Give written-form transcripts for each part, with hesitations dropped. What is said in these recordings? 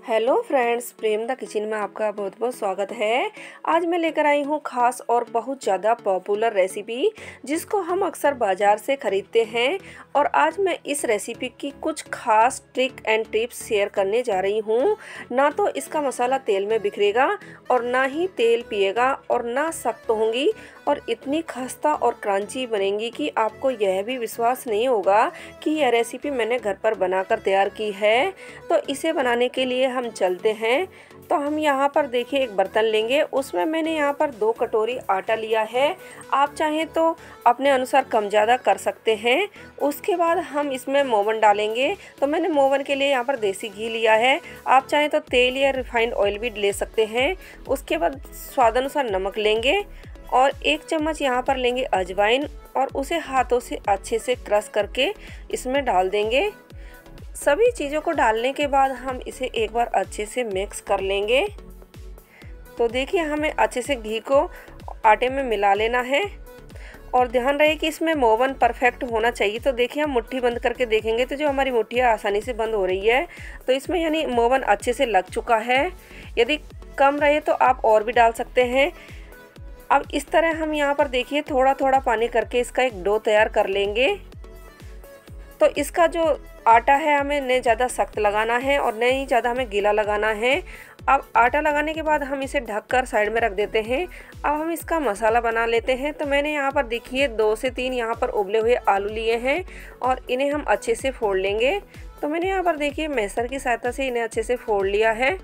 Hello friends, Prem the kitchen में आपका बहुत बहुत स्वागत है। आज मैं लेकर आई हूँ खास और बहुत ज़्यादा पॉपुलर रेसिपी जिसको हम अक्सर बाज़ार से ख़रीदते हैं। और आज मैं इस रेसिपी की कुछ खास ट्रिक एंड टिप्स शेयर करने जा रही हूँ। ना तो इसका मसाला तेल में बिखरेगा और ना ही तेल पिएगा और ना सख्त होंगी, और इतनी खस्ता और क्रंची बनेंगी कि आपको यह भी विश्वास नहीं होगा कि यह रेसिपी मैंने घर पर बनाकर तैयार की है। तो इसे बनाने के लिए हम चलते हैं। तो हम यहाँ पर देखिए एक बर्तन लेंगे, उसमें मैंने यहाँ पर 2 कटोरी आटा लिया है। आप चाहें तो अपने अनुसार कम ज़्यादा कर सकते हैं। उसके बाद हम इसमें मोवन डालेंगे। तो मैंने मोवन के लिए यहाँ पर देसी घी लिया है, आप चाहें तो तेल या रिफाइंड ऑयल भी ले सकते हैं। उसके बाद स्वादानुसार नमक लेंगे और 1 चम्मच यहाँ पर लेंगे अजवाइन, और उसे हाथों से अच्छे से क्रश करके इसमें डाल देंगे। सभी चीज़ों को डालने के बाद हम इसे एक बार अच्छे से मिक्स कर लेंगे। तो देखिए हमें अच्छे से घी को आटे में मिला लेना है, और ध्यान रहे कि इसमें मोवन परफेक्ट होना चाहिए। तो देखिए हम मुट्ठी बंद करके देखेंगे तो जो हमारी मुट्ठियाँ आसानी से बंद हो रही है, तो इसमें यानी मोवन अच्छे से लग चुका है। यदि कम रहे तो आप और भी डाल सकते हैं। अब इस तरह हम यहाँ पर देखिए थोड़ा थोड़ा पानी करके इसका एक डो तैयार कर लेंगे। तो इसका जो आटा है हमें न ज़्यादा सख्त लगाना है और न ही ज़्यादा हमें गीला लगाना है। अब आटा लगाने के बाद हम इसे ढककर साइड में रख देते हैं। अब हम इसका मसाला बना लेते हैं। तो मैंने यहाँ पर देखिए 2 से 3 यहाँ पर उबले हुए आलू लिए हैं और इन्हें हम अच्छे से फोड़ लेंगे। तो मैंने यहाँ पर देखिए मैसर की सहायता से इन्हें अच्छे से फोड़ लिया है।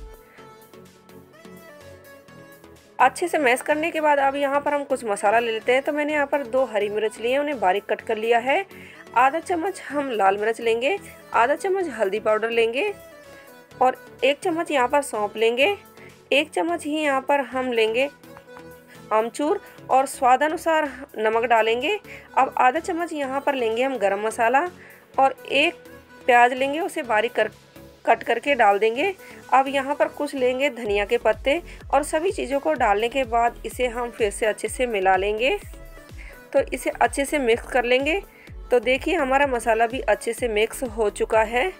अच्छे से मैश करने के बाद अब यहाँ पर हम कुछ मसाला ले लेते हैं। तो मैंने यहाँ पर 2 हरी मिर्च लिए हैं, उन्हें बारीक कट कर लिया है। आधा चम्मच हम लाल मिर्च लेंगे, आधा चम्मच हल्दी पाउडर लेंगे और 1 चम्मच यहाँ पर सौंफ लेंगे। 1 चम्मच ही यहाँ पर हम लेंगे आमचूर और स्वादानुसार नमक डालेंगे। अब आधा चम्मच यहाँ पर लेंगे हम गरम मसाला और 1 प्याज लेंगे, उसे बारीक कट करके डाल देंगे। अब यहाँ पर कुछ लेंगे धनिया के पत्ते, और सभी चीज़ों को डालने के बाद इसे हम फिर से अच्छे से मिला लेंगे। तो इसे अच्छे से मिक्स कर लेंगे। तो देखिए हमारा मसाला भी अच्छे से मिक्स हो चुका है।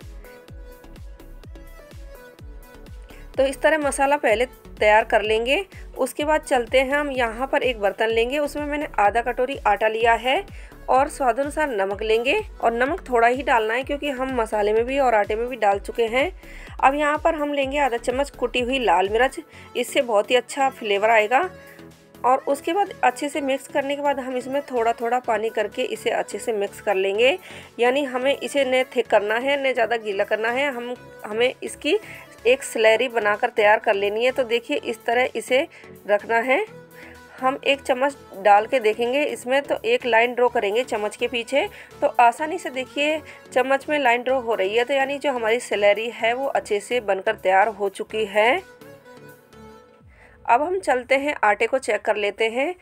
तो इस तरह मसाला पहले तैयार कर लेंगे। उसके बाद चलते हैं हम यहाँ पर एक बर्तन लेंगे, उसमें मैंने आधा कटोरी आटा लिया है और स्वादानुसार नमक लेंगे। और नमक थोड़ा ही डालना है क्योंकि हम मसाले में भी और आटे में भी डाल चुके हैं। अब यहाँ पर हम लेंगे आधा चम्मच कुटी हुई लाल मिर्च, इससे बहुत ही अच्छा फ्लेवर आएगा। और उसके बाद अच्छे से मिक्स करने के बाद हम इसमें थोड़ा थोड़ा पानी करके इसे अच्छे से मिक्स कर लेंगे। यानी हमें इसे न थिक करना है न ज़्यादा गीला करना है, हमें इसकी एक स्लैरी बनाकर तैयार कर लेनी है। तो देखिए इस तरह इसे रखना है। हम 1 चम्मच डाल के देखेंगे इसमें, तो एक लाइन ड्रॉ करेंगे चम्मच के पीछे। तो आसानी से देखिए चम्मच में लाइन ड्रॉ हो रही है, तो यानी जो हमारी स्लैरी है वो अच्छे से बनकर तैयार हो चुकी है। अब हम चलते हैं आटे को चेक कर लेते हैं।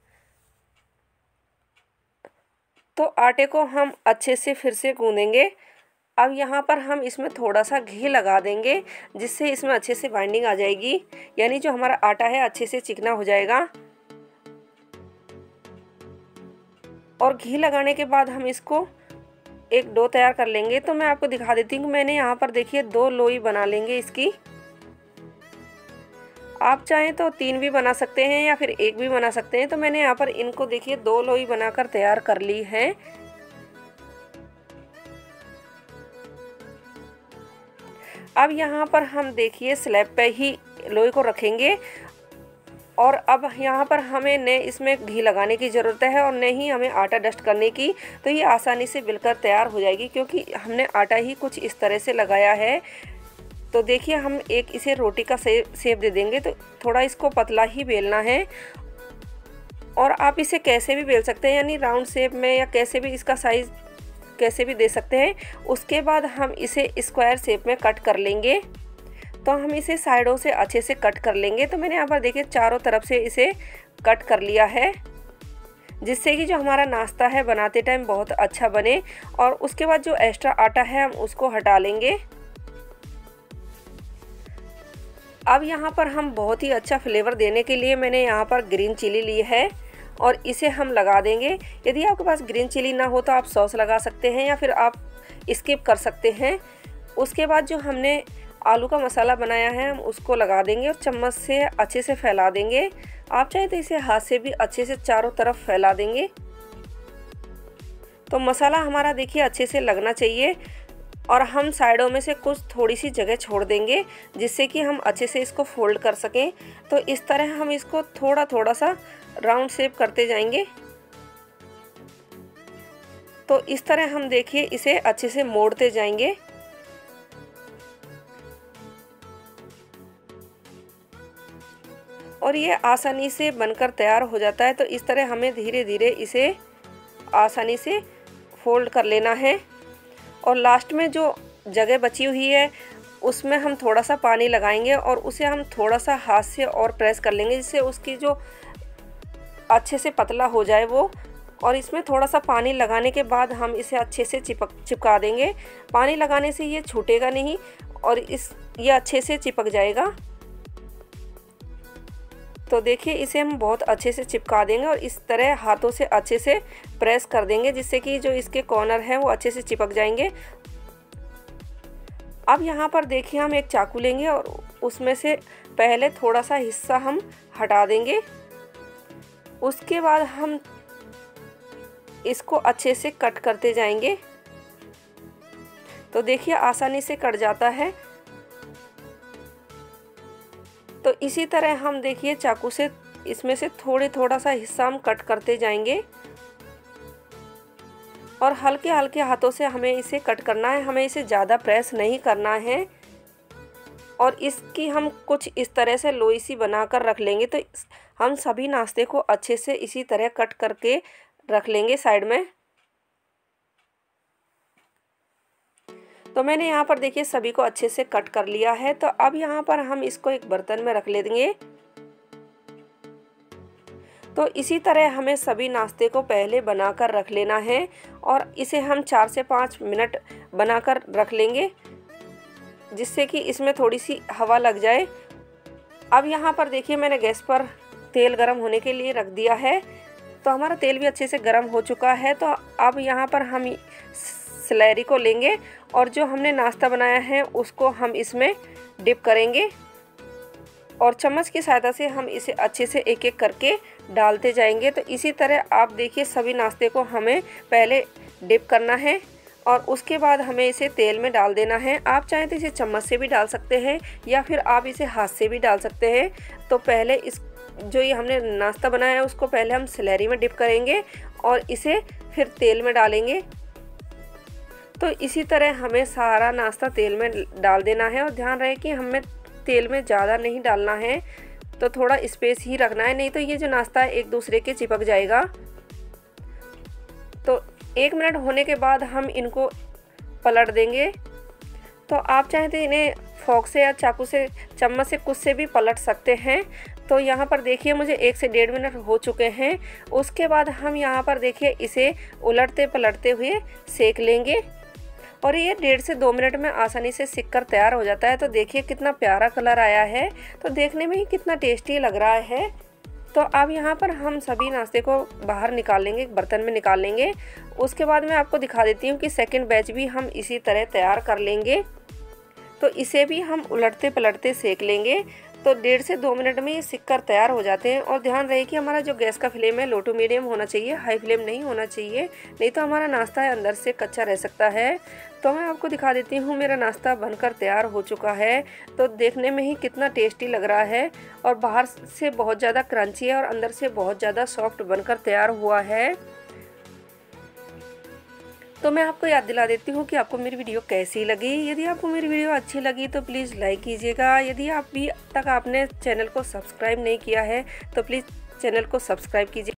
तो आटे को हम अच्छे से फिर से गूंदेंगे। अब यहाँ पर हम इसमें थोड़ा सा घी लगा देंगे, जिससे इसमें अच्छे से बाइंडिंग आ जाएगी, यानी जो हमारा आटा है अच्छे से चिकना हो जाएगा। और घी लगाने के बाद हम इसको एक डो तैयार कर लेंगे। तो मैं आपको दिखा देती हूँ, मैंने यहाँ पर देखिए 2 लोई बना लेंगे इसकी। आप चाहें तो 3 भी बना सकते हैं या फिर 1 भी बना सकते हैं। तो मैंने यहाँ पर इनको देखिए 2 लोई बनाकर तैयार कर ली है। अब यहाँ पर हम देखिए स्लैब पे ही लोई को रखेंगे, और अब यहाँ पर हमें न इसमें घी लगाने की ज़रूरत है और न ही हमें आटा डस्ट करने की। तो ये आसानी से बिल्कुल तैयार हो जाएगी क्योंकि हमने आटा ही कुछ इस तरह से लगाया है। तो देखिए हम एक इसे रोटी का शेप दे देंगे। तो थोड़ा इसको पतला ही बेलना है, और आप इसे कैसे भी बेल सकते हैं, यानी राउंड शेप में या कैसे भी इसका साइज़ कैसे भी दे सकते हैं। उसके बाद हम इसे स्क्वायर शेप में कट कर लेंगे। तो हम इसे साइडों से अच्छे से कट कर लेंगे। तो मैंने यहाँ पर देखिए चारों तरफ से इसे कट कर लिया है, जिससे कि जो हमारा नाश्ता है बनाते टाइम बहुत अच्छा बने। और उसके बाद जो एक्स्ट्रा आटा है हम उसको हटा लेंगे। अब यहाँ पर हम बहुत ही अच्छा फ्लेवर देने के लिए मैंने यहाँ पर ग्रीन चिली ली है और इसे हम लगा देंगे। यदि आपके पास ग्रीन चिली ना हो तो आप सॉस लगा सकते हैं या फिर आप स्किप कर सकते हैं। उसके बाद जो हमने आलू का मसाला बनाया है हम उसको लगा देंगे और चम्मच से अच्छे से फैला देंगे। आप चाहे तो इसे हाथ से भी अच्छे से चारों तरफ फैला देंगे। तो मसाला हमारा देखिए अच्छे से लगना चाहिए और हम साइडों में से कुछ थोड़ी सी जगह छोड़ देंगे जिससे कि हम अच्छे से इसको फोल्ड कर सकें। तो इस तरह हम इसको थोड़ा थोड़ा सा राउंड शेप करते जाएंगे। तो इस तरह हम देखिए इसे अच्छे से मोड़ते जाएंगे। और ये आसानी से बनकर तैयार हो जाता है। तो इस तरह हमें धीरे धीरे इसे आसानी से फोल्ड कर लेना है। और लास्ट में जो जगह बची हुई है उसमें हम थोड़ा सा पानी लगाएंगे और उसे हम थोड़ा सा हाथ से और प्रेस कर लेंगे जिससे उसकी जो अच्छे से पतला हो जाए वो। और इसमें थोड़ा सा पानी लगाने के बाद हम इसे अच्छे से चिपका देंगे। पानी लगाने से ये छूटेगा नहीं और ये अच्छे से चिपक जाएगा। तो देखिए इसे हम बहुत अच्छे से चिपका देंगे और इस तरह हाथों से अच्छे से प्रेस कर देंगे जिससे कि जो इसके कॉर्नर हैं वो अच्छे से चिपक जाएंगे। अब यहाँ पर देखिए हम एक चाकू लेंगे और उसमें से पहले थोड़ा सा हिस्सा हम हटा देंगे। उसके बाद हम इसको अच्छे से कट करते जाएंगे। तो देखिए आसानी से कट जाता है। तो इसी तरह हम देखिए चाकू से इसमें से थोड़ा सा हिस्सा हम कट करते जाएंगे और हल्के हल्के हाथों से हमें इसे कट करना है। हमें इसे ज़्यादा प्रेस नहीं करना है। और इसकी हम कुछ इस तरह से लोई सी बना कर रख लेंगे। तो हम सभी नाश्ते को अच्छे से इसी तरह कट करके रख लेंगे साइड में। तो मैंने यहाँ पर देखिए सभी को अच्छे से कट कर लिया है। तो अब यहाँ पर हम इसको एक बर्तन में रख लेंगे। तो इसी तरह हमें सभी नाश्ते को पहले बनाकर रख लेना है और इसे हम 4 से 5 मिनट बनाकर रख लेंगे जिससे कि इसमें थोड़ी सी हवा लग जाए। अब यहाँ पर देखिए मैंने गैस पर तेल गरम होने के लिए रख दिया है। तो हमारा तेल भी अच्छे से गरम हो चुका है। तो अब यहाँ पर हम स्लैरी को लेंगे और जो हमने नाश्ता बनाया है उसको हम इसमें डिप करेंगे और चम्मच की सहायता से हम इसे अच्छे से एक एक करके डालते जाएंगे। तो इसी तरह आप देखिए सभी नाश्ते को हमें पहले डिप करना है और उसके बाद हमें इसे तेल में डाल देना है। आप चाहें तो इसे चम्मच से भी डाल सकते हैं या फिर आप इसे हाथ से भी डाल सकते हैं। तो पहले जो ये हमने नाश्ता बनाया है उसको पहले हम स्लैरी में डिप करेंगे और इसे फिर तेल में डालेंगे। तो इसी तरह हमें सारा नाश्ता तेल में डाल देना है और ध्यान रहे कि हमें तेल में ज़्यादा नहीं डालना है। तो थोड़ा स्पेस ही रखना है, नहीं तो ये जो नाश्ता है एक दूसरे के चिपक जाएगा। तो 1 मिनट होने के बाद हम इनको पलट देंगे। तो आप चाहें तो इन्हें फोक से या चाकू से चम्मच से कुछ से भी पलट सकते हैं। तो यहाँ पर देखिए मुझे 1 से 1.5 मिनट हो चुके हैं। उसके बाद हम यहाँ पर देखिए इसे उलटते पलटते हुए सेक लेंगे और ये 1.5 से 2 मिनट में आसानी से सिक कर तैयार हो जाता है। तो देखिए कितना प्यारा कलर आया है। तो देखने में ही कितना टेस्टी लग रहा है। तो अब यहाँ पर हम सभी नाश्ते को बाहर निकाल लेंगे, एक बर्तन में निकाल लेंगे। उसके बाद मैं आपको दिखा देती हूँ कि सेकंड बैच भी हम इसी तरह तैयार कर लेंगे। तो इसे भी हम उलटते पलटते सेक लेंगे। तो 1.5 से 2 मिनट में ये सिक कर तैयार हो जाते हैं। और ध्यान रहे कि हमारा जो गैस का फ्लेम है लो टू मीडियम होना चाहिए, हाई फ्लेम नहीं होना चाहिए, नहीं तो हमारा नाश्ता है अंदर से कच्चा रह सकता है। तो मैं आपको दिखा देती हूँ मेरा नाश्ता बनकर तैयार हो चुका है। तो देखने में ही कितना टेस्टी लग रहा है और बाहर से बहुत ज़्यादा क्रंची है और अंदर से बहुत ज़्यादा सॉफ्ट बनकर तैयार हुआ है। तो मैं आपको याद दिला देती हूँ कि आपको मेरी वीडियो कैसी लगी। यदि आपको मेरी वीडियो अच्छी लगी तो प्लीज़ लाइक कीजिएगा। यदि आप भी अब तक आपने चैनल को सब्सक्राइब नहीं किया है तो प्लीज़ चैनल को सब्सक्राइब कीजिए।